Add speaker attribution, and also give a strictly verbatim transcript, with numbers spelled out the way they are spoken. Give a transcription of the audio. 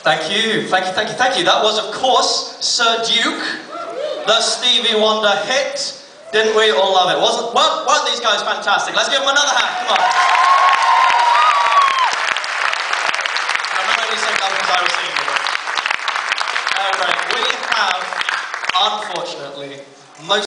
Speaker 1: Thank you, thank you, thank you, thank you. That was, of course, Sir Duke, the Stevie Wonder hit. Didn't we all love it? Wasn't, weren't, weren't these guys fantastic? Let's give them another hand, come on. I'm not only saying that because I was singing it. Okay, we have, unfortunately, most